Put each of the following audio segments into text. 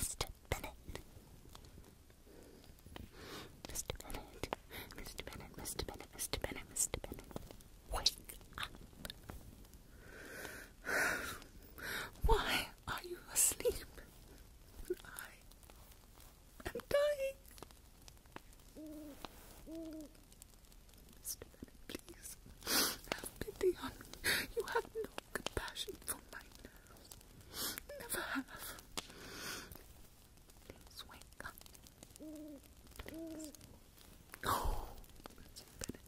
Mr. Bennet. Mr. Bennet. Mr. Bennet. Mr. Bennet. Mr. Bennet. Mr. Bennet. Wake up. Why are you asleep? I am dying. Mr. Bennet, please, have pity on me. You have no compassion for my nerves. Never have. Please wake up. Please. Oh, Mr. Bennet.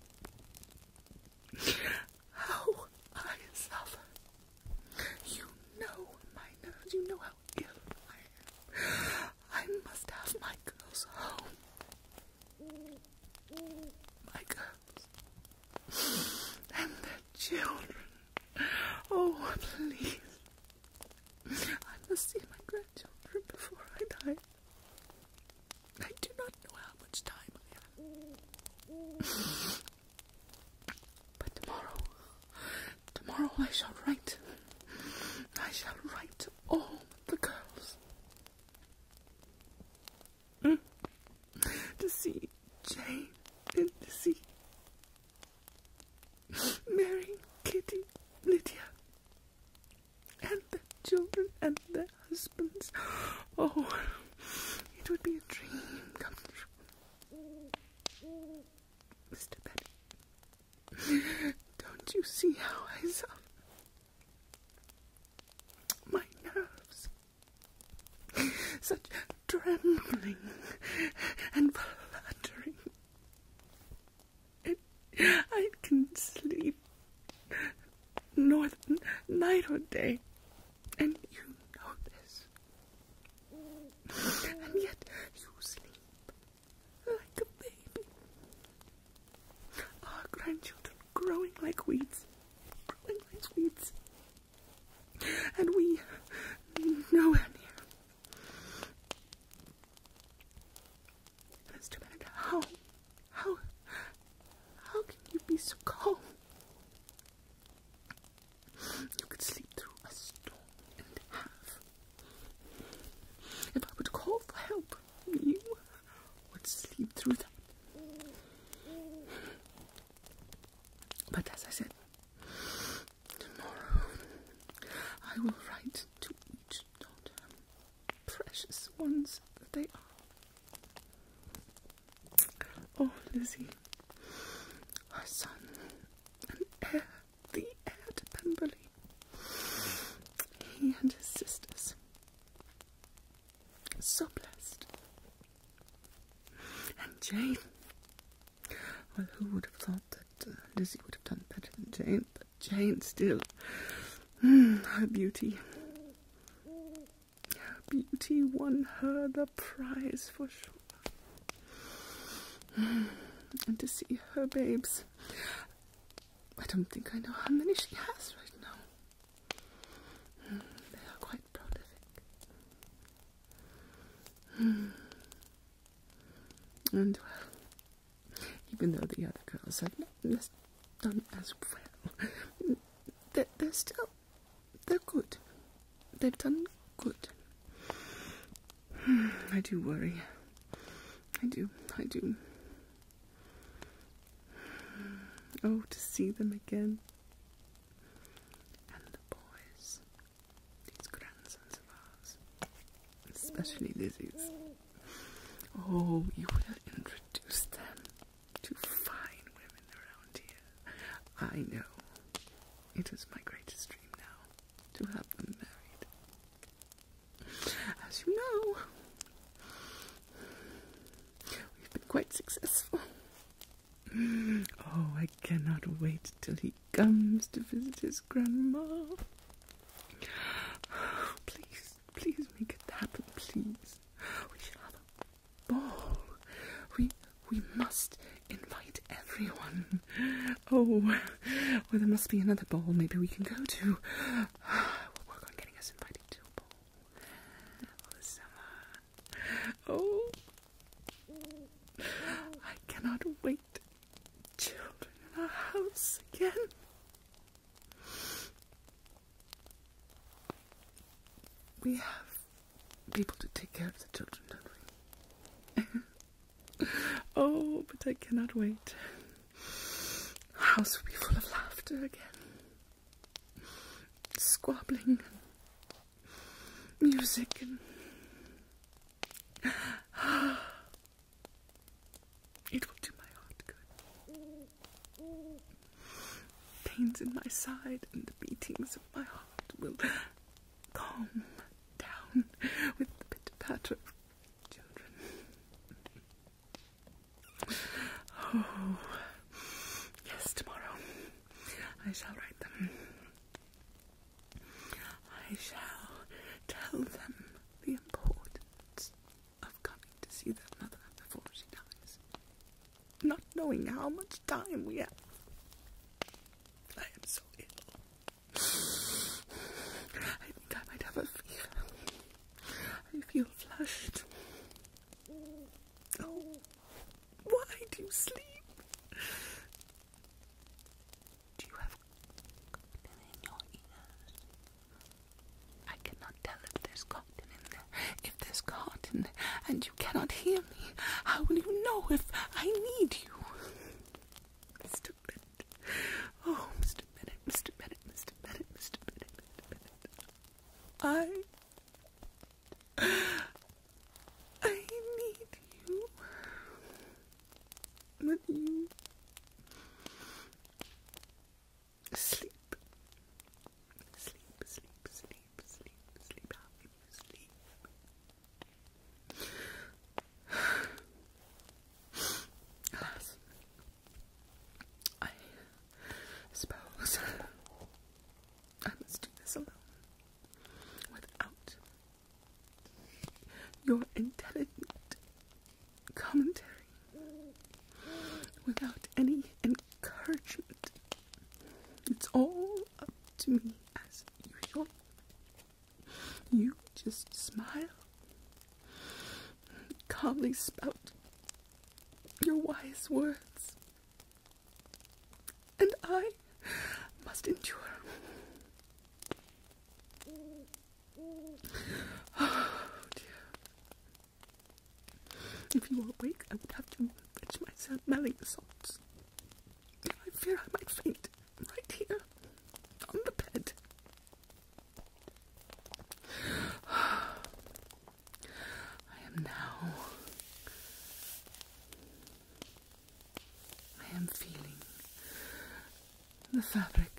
How I suffer. You know my nerves. You know how ill I am. I must have my girls home. My girls. And their children. Oh, please. I must see my grandchildren before I die. I do not know how much time I have. But tomorrow I shall write. I shall write to all the girls. To see Jane and to see Mary, Kitty, Lydia, and their children and their husbands. Oh, it would be a dream come true. Mr. Bennet, don't you see how I suffer? My nerves, such trembling and fluttering. I can sleep nor night or day, and you know this. And yet you sleep like a baby. Our grandchildren growing like weeds, and we nowhere near. Mr. Bennet, how can you be so calm? You could sleep through a storm and a half. If I were to call for help, you would sleep through that. But as I said, tomorrow I will write to each daughter, precious ones that they are. Oh, Lizzie, our son, an heir, the heir to Pemberley. He and his sisters. So blessed. And Jane. Well, who would have thought that Lizzie would have done better than Jane? But Jane still. Her beauty. Her beauty won her the prize for sure. And to see her babes. I don't think I know how many she has right now. They are quite prolific. And, well, even though the other girls have not done as well, they're still, they're good. They've done good. I do worry. I do. Oh, to see them again. And the boys. These grandsons of ours. Especially Lizzie's. Oh, you will introduce them to fine women around here. I know. It is my greatest dream now, to have them married. As you know, we've been quite successful. Oh, I cannot wait till he comes to visit his grandma. Please make it happen, please. We shall have a ball. We must invite everyone. Oh, well, there must be another ball maybe we can go to. We'll work on getting us invited to a ball for the summer. Oh, I cannot wait. Children in our house again. We have people to take care of the children, don't we? Oh, but I cannot wait. The house will be full of laughter again. Squabbling, music, and it will do my heart good. Pains in my side and the beatings of my heart will calm down with the pitter-patter of children. Oh, yes, tomorrow I shall write them. I shall tell them the importance of coming to see their mother before she dies, not knowing how much time we have. I am so ill. I think I might have a fever. I feel flushed. Oh, why do you sleep? Do you have cotton in your ears? I cannot tell if there's cotton in there. If there's cotton and you cannot hear me, how will you know if I need you? Mr. Bennett. Oh, Mr. Bennett, Mr. Bennett, Mr. Bennett, Mr. Bennett, Mr. Bennett. I need you. But you sleep. Sleep, sleep, sleep, sleep, sleep. How can you sleep? Alas, I suppose I must do this alone, without your intelligent commentary, without any encouragement. It's all up to me as usual. You just smile, calmly spout your wise words, and I must endure. Oh, dear. If you were awake, I would have to fetch myself smelling salts. I fear I might faint right here on the bed. I am feeling the fabric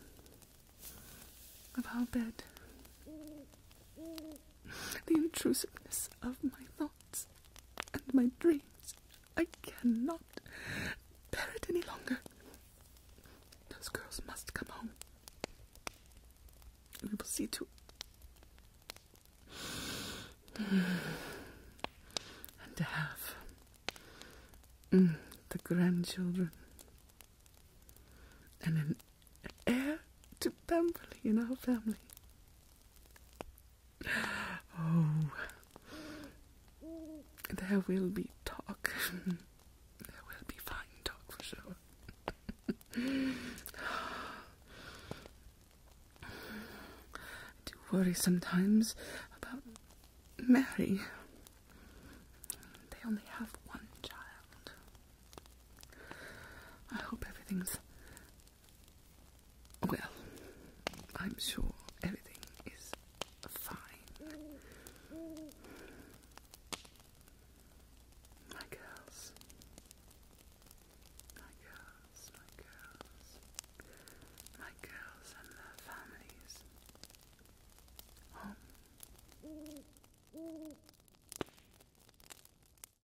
of our bed, the intrusiveness of my thoughts and my dreams. I cannot bear it any longer. Those girls must come home. We will see to it. And to have the grandchildren and an heir to Pemberley in our family. Oh, there will be talk. There will be fine talk for sure. I do worry sometimes about Mary. They only have one child. I hope everything's well. I'm sure everything is fine. My girls. My girls, my girls. My girls and their families. Home.